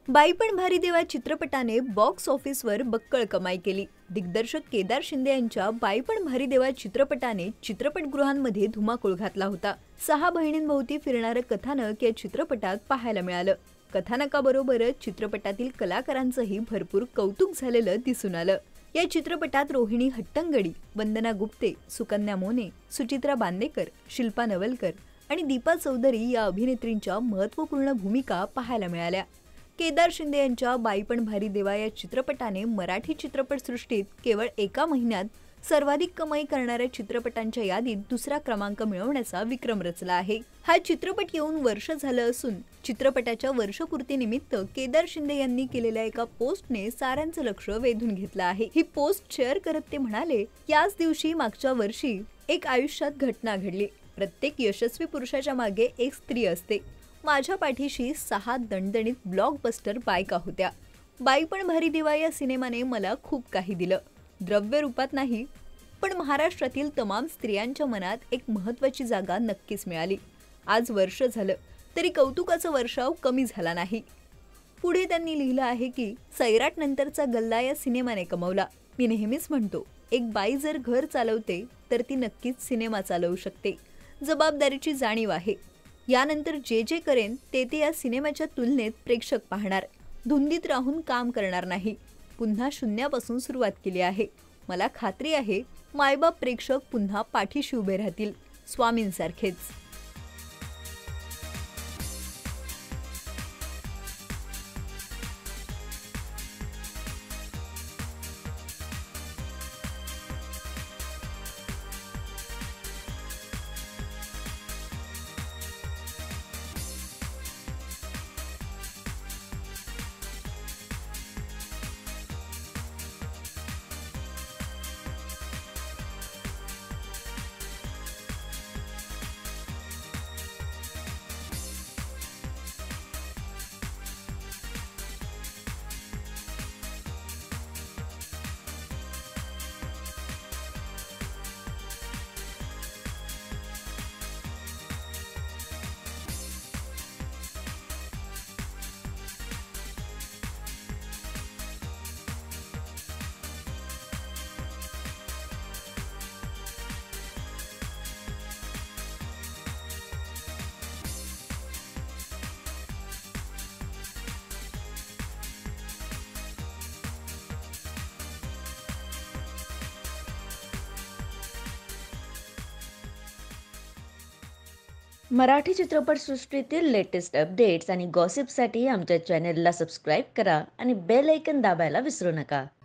बाई पण भारी देवा चित्रपटाने बॉक्स ऑफिसवर बक्कळ कमाई केली। दिग्दर्शक केदार शिंदे यांच्या बाई पण भारी देवा चित्रपटाने चित्रपटगृहांमध्ये धुमाकूळ घातला होता। 6 बहिणींभोवती फिरणारं कथानक या चित्रपटात पाहायला मिळालं। कथानकाबरोबरच चित्रपटातील कलाकारांचंही भरपूर कौतुक झालेलं दिसून आलं। या चित्रपटात रोहिणी हट्टंगडी, वंदना गुप्ते, सुकन्या मोने, सुचित्रा बांदेकर, शिल्पा नवलकर आणि दीपा चौधरी या अभिनेत्रींच्या महत्त्वपूर्ण भूमिका पाहायला मिळाल्या। केदार शिंदे यांच्या बाई पण भारी देवा या चित्रपटाने मराठी चित्रपटसृष्टीत केवळ एका महिन्यात सर्वाधिक कमाई करणाऱ्या चित्रपटांच्या यादीत दुसरा क्रमांक मिळवण्याचा विक्रम रचला आहे। हा चित्रपट येऊन वर्ष झालं असून चित्रपटाच्या वर्षपूर्तीनिमित्त केदार शिंदे यांनी केलेल्या एका पोस्टने साऱ्यांचं लक्ष वेधून घेतलं आहे। ही पोस्ट शेअर करत ते म्हणाले, याच दिवशी मागच्या वर्षी एक आयुष्यात घटना घडली। प्रत्येक यशस्वी पुरुषाच्या मागे एक स्त्री असते। माझ्या पाठीशी 6 दणदणीत ब्लॉकबस्टर बायका होत्या। बाई पण भारी देवा या सिनेमाने मला खूप काही दिलं, द्रव्य रूपात नाही, पण महाराष्ट्रातील तमाम स्त्रियांच्या मनात एक महत्त्वाची जागा नक्कीच मिळाली। आज वर्ष झालं तरी कौतुकाचा वर्षाव कमी झाला नाही। पुढे त्यांनी लिहिलं आहे की सैराट नंतरचा गल्ला या सिनेमाने कमवला। मी नेहमीच म्हणतो, एक बाई जर घर चालवते तर ती नक्कीच सिनेमा चालवू शकते। जबाबदारीची जाणीव आहे। यानंतर जे जे करेन ते या सिनेमाच्या तुलनेत प्रेक्षक पाहणार, धुंदीत राहून काम करणार नाही। पुन्हा शून्यापासून सुरुवात केली आहे। मला खात्री आहे मायबाप प्रेक्षक पुन्हा पाठीशी उभे राहतील, स्वामींसारखेच। मराठी चित्रपटसृष्टीतील लेटेस्ट अपडेट्स आणि गॉसिपसाठी आमच्या चॅनेलला सबस्क्राईब करा आणि बेल ऐकन दाबायला विसरू नका।